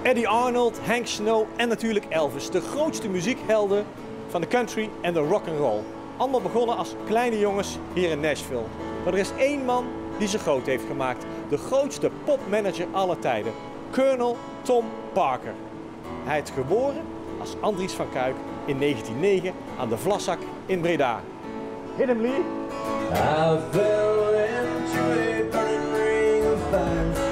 Eddie Arnold, Hank Snow en natuurlijk Elvis. De grootste muziekhelden van de country en de rock'n'roll. Allemaal begonnen als kleine jongens hier in Nashville. Maar er is één man die ze groot heeft gemaakt. De grootste popmanager aller tijden. Colonel Tom Parker. Hij is geboren als Andries van Kuijk in 1909 aan de Vlassak in Breda. Hit hem, Lee. I fell into a burning ring of fire.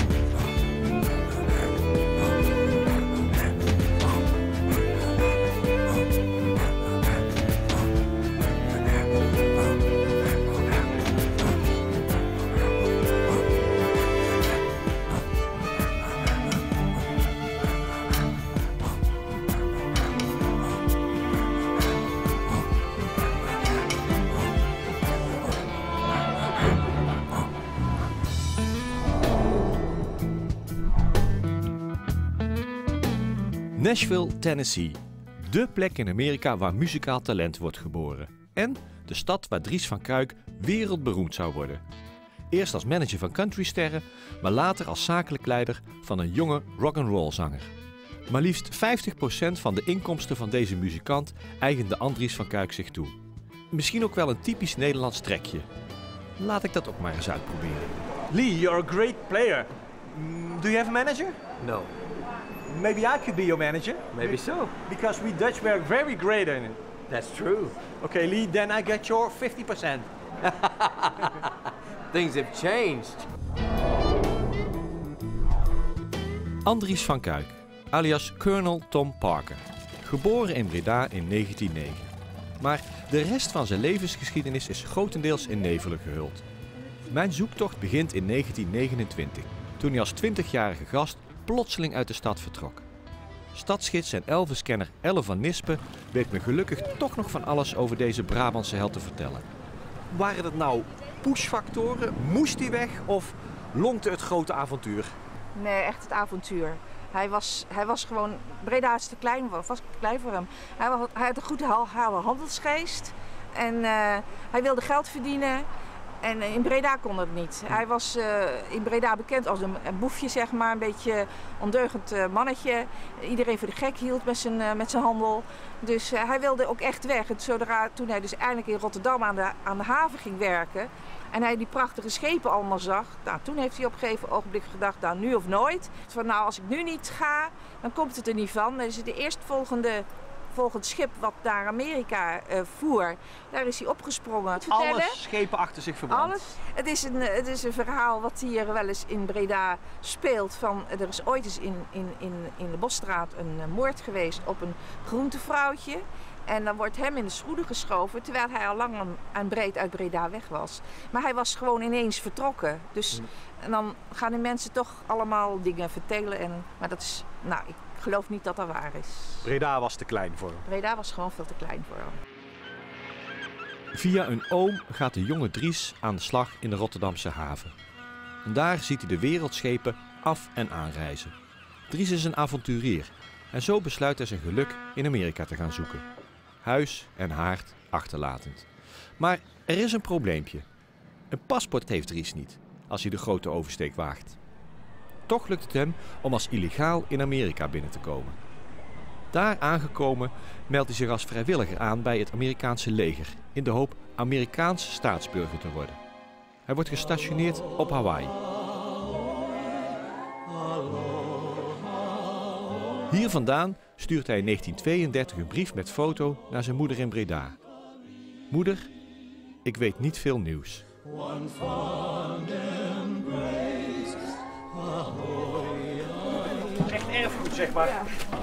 Nashville, Tennessee. Dé plek in Amerika waar muzikaal talent wordt geboren. En de stad waar Dries van Kuijk wereldberoemd zou worden. Eerst als manager van countrysterren, maar later als zakelijk leider van een jonge rock'n'roll zanger. Maar liefst 50% van de inkomsten van deze muzikant eigende Andries van Kuijk zich toe. Misschien ook wel een typisch Nederlands trekje. Laat ik dat ook maar eens uitproberen. Lee, you're a great player. Do you have a manager? No. Maybe I could be your manager. Maybe so. Because we Dutch were very great in it. That's true. Okay, Lee, then I get your 50%. Things have changed. Andries van Kuijk, alias Colonel Tom Parker. Geboren in Breda in 1909. Maar de rest van zijn levensgeschiedenis is grotendeels in nevelen gehuld. Mijn zoektocht begint in 1929, toen hij als 20-jarige gast plotseling uit de stad vertrok. Stadsgids en Elvis-kenner Elle van Nispen weet me gelukkig toch nog van alles over deze Brabantse held te vertellen. Waren het nou pushfactoren? Moest hij weg of lonkte het grote avontuur? Nee, echt het avontuur. Hij was gewoon, Breda is te klein, was te klein voor hem. Hij had een goede handelsgeest en hij wilde geld verdienen. En in Breda kon dat niet. Hij was in Breda bekend als een boefje, zeg maar, een beetje ondeugend mannetje. Iedereen voor de gek hield met zijn handel. Dus hij wilde ook echt weg. En toen hij dus eindelijk in Rotterdam aan de haven ging werken en hij die prachtige schepen allemaal zag, nou, toen heeft hij op een gegeven ogenblik gedacht, nou, nu of nooit. Van nou, als ik nu niet ga, dan komt het er niet van. Dat is de eerstvolgende schip wat naar Amerika voer, daar is hij opgesprongen. Alle schepen achter zich verbrand. Alles. Het is een verhaal wat hier wel eens in Breda speelt. Er is ooit eens in de Bosstraat een moord geweest op een groentevrouwtje. En dan wordt hem in de schoenen geschoven, terwijl hij al lang en breed uit Breda weg was. Maar hij was gewoon ineens vertrokken. Dus en dan gaan de mensen toch allemaal dingen vertellen. Maar dat is, nou, ik geloof niet dat dat waar is. Breda was te klein voor hem. Breda was gewoon veel te klein voor hem. Via een oom gaat de jonge Dries aan de slag in de Rotterdamse haven. En daar ziet hij de wereldschepen af- en aanreizen. Dries is een avonturier en zo besluit hij zijn geluk in Amerika te gaan zoeken. Huis en haard achterlatend. Maar er is een probleempje. Een paspoort heeft Dries niet als hij de grote oversteek waagt. Toch lukt het hem om als illegaal in Amerika binnen te komen. Daar aangekomen meldt hij zich als vrijwilliger aan bij het Amerikaanse leger in de hoop Amerikaans staatsburger te worden. Hij wordt gestationeerd op Hawaii. Hier vandaan stuurt hij in 1932 een brief met foto naar zijn moeder in Breda. Moeder, ik weet niet veel nieuws. Echt erfgoed, zeg maar. Ja.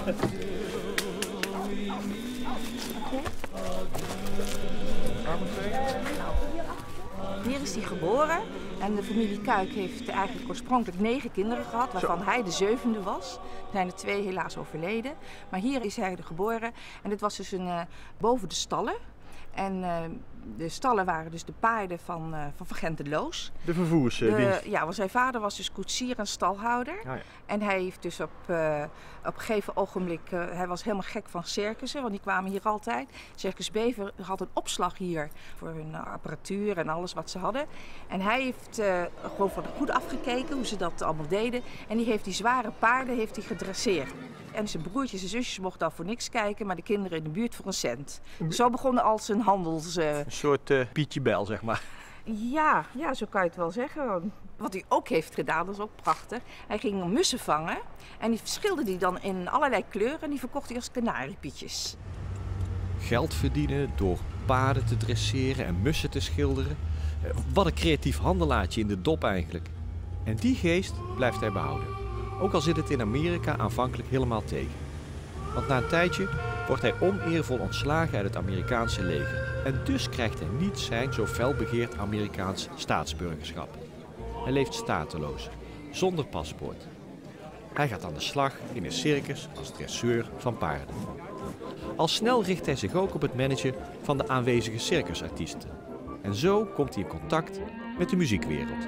Hier is hij geboren en de familie Kuijk heeft eigenlijk oorspronkelijk 9 kinderen gehad, waarvan hij de 7e was. Er zijn er 2 helaas overleden, maar hier is hij geboren en dit was dus boven de stallen. En De stallen waren dus de paarden van Gent de Loos. De vervoersdienst. Ja, want zijn vader was dus koetsier en stalhouder. Ah, ja. En hij heeft dus op een gegeven ogenblik, hij was helemaal gek van circussen, want die kwamen hier altijd. Circus Bever had een opslag hier voor hun apparatuur en alles wat ze hadden. En hij heeft gewoon van goed afgekeken hoe ze dat allemaal deden. En die heeft die zware paarden heeft hij gedresseerd. En zijn broertjes en zusjes mochten dan voor niks kijken, maar de kinderen in de buurt voor een cent. Zo begonnen al zijn handels... Een soort Pietje Bel, zeg maar. Ja, zo kan je het wel zeggen. Wat hij ook heeft gedaan, dat is ook prachtig. Hij ging mussen vangen en die verschilde die dan in allerlei kleuren en die verkocht hij als kanariepietjes. Geld verdienen door paarden te dresseren en mussen te schilderen. Wat een creatief handelaartje in de dop eigenlijk. En die geest blijft hij behouden. Ook al zit het in Amerika aanvankelijk helemaal tegen. Want na een tijdje wordt hij oneervol ontslagen uit het Amerikaanse leger. En dus krijgt hij niet zijn zo fel begeerd Amerikaans staatsburgerschap. Hij leeft stateloos, zonder paspoort. Hij gaat aan de slag in een circus als dresseur van paarden. Al snel richt hij zich ook op het managen van de aanwezige circusartiesten. En zo komt hij in contact met de muziekwereld.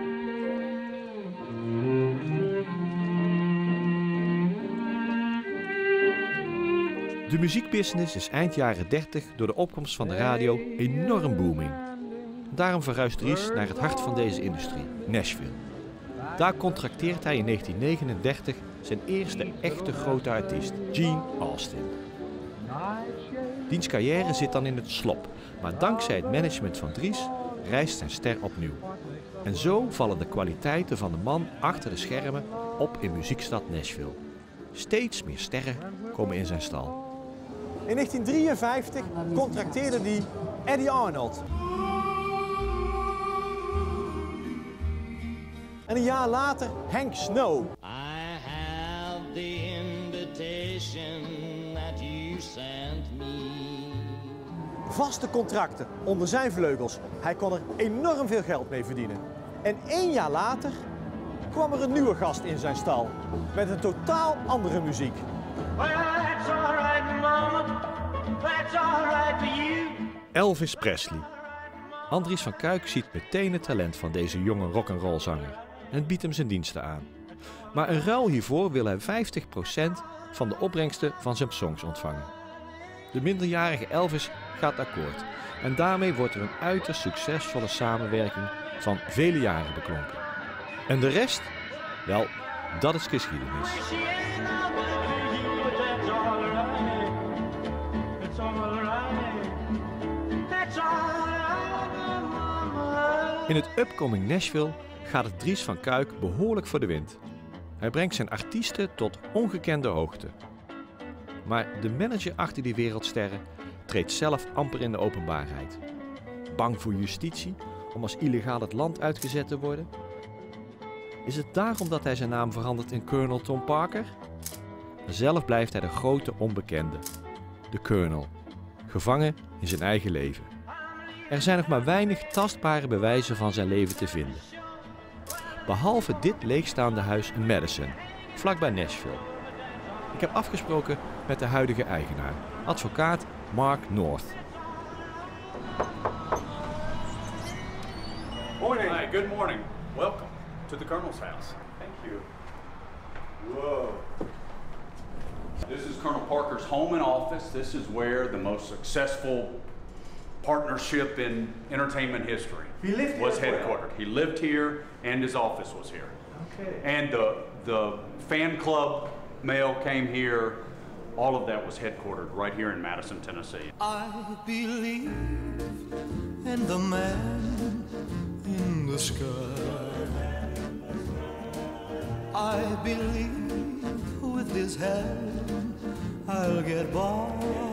De muziekbusiness is eind jaren 30 door de opkomst van de radio enorm booming. Daarom verhuist Dries naar het hart van deze industrie, Nashville. Daar contracteert hij in 1939 zijn eerste echte grote artiest, Gene Austin. Diens carrière zit dan in het slop, maar dankzij het management van Dries rijst zijn ster opnieuw. En zo vallen de kwaliteiten van de man achter de schermen op in muziekstad Nashville. Steeds meer sterren komen in zijn stal. In 1953 contracteerde hij Eddie Arnold. En een jaar later Hank Snow. I have the invitation that you sent me. Vaste contracten onder zijn vleugels. Hij kon er enorm veel geld mee verdienen. En 1 jaar later kwam er een nieuwe gast in zijn stal. Met een totaal andere muziek. Elvis Presley. Andries van Kuijk ziet meteen het talent van deze jonge rock'n'roll-zanger en biedt hem zijn diensten aan. Maar in ruil hiervoor wil hij 50% van de opbrengsten van zijn songs ontvangen. De minderjarige Elvis gaat akkoord en daarmee wordt er een uiterst succesvolle samenwerking van vele jaren beklonken. En de rest? Wel, dat is geschiedenis. In het upcoming Nashville gaat het Dries van Kuijk behoorlijk voor de wind. Hij brengt zijn artiesten tot ongekende hoogte. Maar de manager achter die wereldsterren treedt zelf amper in de openbaarheid. Bang voor justitie om als illegaal het land uitgezet te worden? Is het daarom dat hij zijn naam verandert in Colonel Tom Parker? Zelf blijft hij de grote onbekende, de Colonel, gevangen in zijn eigen leven. Er zijn nog maar weinig tastbare bewijzen van zijn leven te vinden. Behalve dit leegstaande huis in Madison, vlakbij Nashville. Ik heb afgesproken met de huidige eigenaar, advocaat Mark North. Morning. Hi, good morning. Welcome to the Colonel's house. Thank you. Whoa. This is Colonel Parker's home and office. This is where the most successful partnership in entertainment history was headquartered. He lived here and his office was here. Okay. And the fan club mail came here. All of that was headquartered right here in Madison, Tennessee. I believe in the man in the sky. I believe with his hand I'll get by.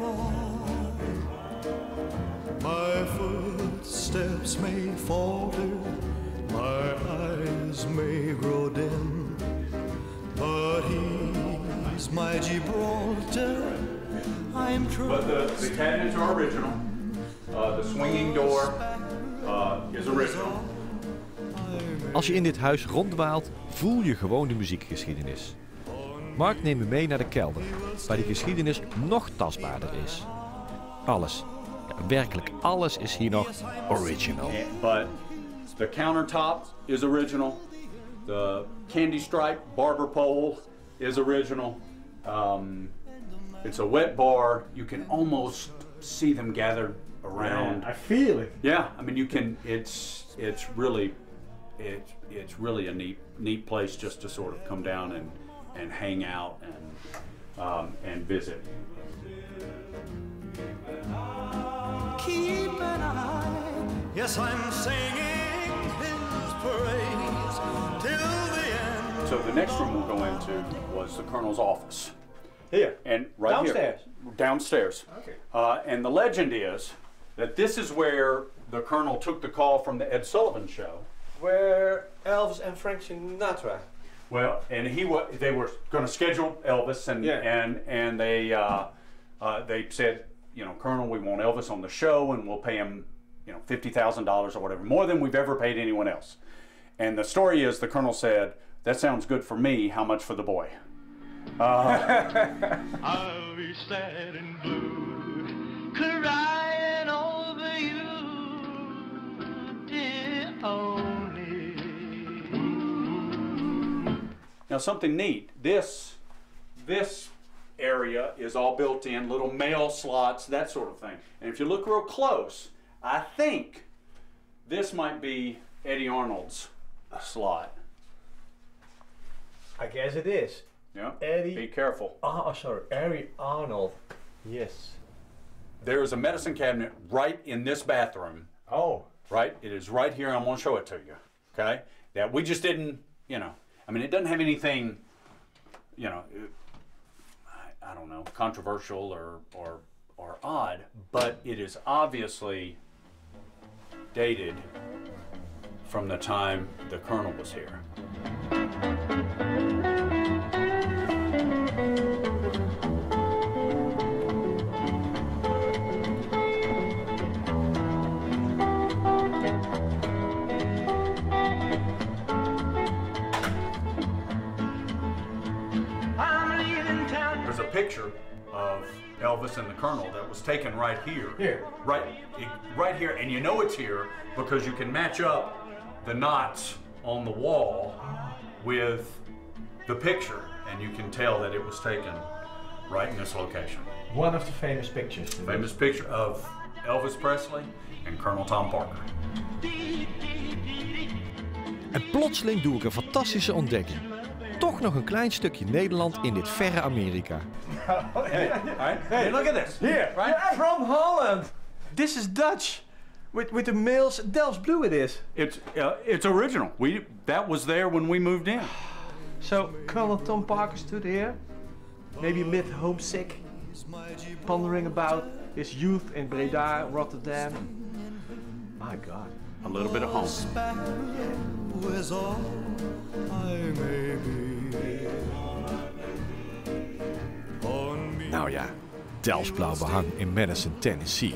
My footsteps may falter, my eyes may grow dim, but he's my Gibraltar, I'm true. But the cabinets are original. The swinging door is original. Als je in dit huis ronddwaalt, voel je gewoon de muziekgeschiedenis. Mark neemt me mee naar de kelder, waar die geschiedenis nog tastbaarder is. Alles, Ja, werkelijk alles is hier nog original. But the countertop is original. The candy stripe barber pole is original. It's a wet bar. You can almost see them gathered around. I feel it. Yeah, I mean you can. It's really a neat place just to sort of come down and hang out and visit. Keep an eye, yes, I'm singing his praise till the end. So the next room we'll go into was the Colonel's office. Here. And right Downstairs? here. Downstairs. Okay. And the legend is that this is where the Colonel took the call from the Ed Sullivan Show. Where Elvis and Frank Sinatra. Well, and they were going to schedule Elvis, and they said, you know, Colonel, we want Elvis on the show, and we'll pay him, you know, $50,000 or whatever, more than we've ever paid anyone else. And the story is the Colonel said, "That sounds good for me. How much for the boy?" I'll be sad and blue, crying over you, dear only. Now something neat. This area is all built in, little mail slots, that sort of thing. And if you look real close, I think this might be Eddie Arnold's slot. I guess it is. Yeah. Eddie. Be careful. Oh, sorry. Eddie Arnold. Yes. There is a medicine cabinet right in this bathroom. Oh. Right? It is right here. I'm going to show it to you. Okay? That we just didn't, you know. I mean, it doesn't have anything, you know, I don't know, controversial or odd, but it is obviously dated from the time the Colonel was here. There's a picture of Elvis and the Colonel that was taken right here. Here? Right here, and you know it's here because you can match up the knots on the wall with the picture, and you can tell that it was taken right in this location. One of the famous pictures. Famous picture of Elvis Presley and Colonel Tom Parker. En plotseling doe ik een fantastische ontdekking. Toch nog een klein stukje Nederland in dit verre Amerika. Hey, look at this. Here, Right? from Holland. This is Dutch. With the males, Delft's blue it is. It's original. That was there when we moved in. So Colonel Tom Parker stood here, maybe a bit homesick, pondering about his youth in Breda, Rotterdam. My God. A little bit of home. Was all I may be. On me. Nou ja, Delfts blauw behang in Madison, Tennessee.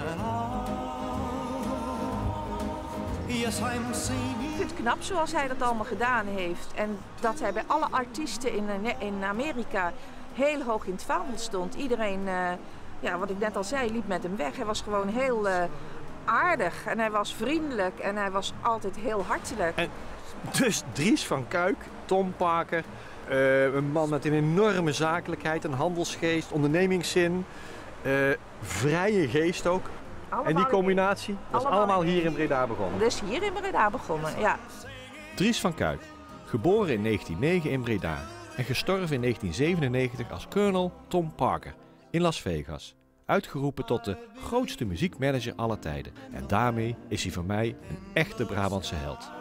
Yes, I'm singing. Ik vind het knap zoals hij dat allemaal gedaan heeft. En dat hij bij alle artiesten in Amerika heel hoog in het vaandel stond. Iedereen, ja, wat ik net al zei, liep met hem weg. Hij was gewoon heel aardig en hij was vriendelijk en hij was altijd heel hartelijk. En dus Dries van Kuik, Tom Parker, een man met een enorme zakelijkheid, een handelsgeest, ondernemingszin, vrije geest ook. Allemaal En die combinatie was allemaal hier in Breda begonnen. Dus hier in Breda begonnen, ja. Dries van Kuik, geboren in 1909 in Breda en gestorven in 1997 als Colonel Tom Parker in Las Vegas. Uitgeroepen tot de grootste muziekmanager aller tijden. En daarmee is hij voor mij een echte Brabantse held.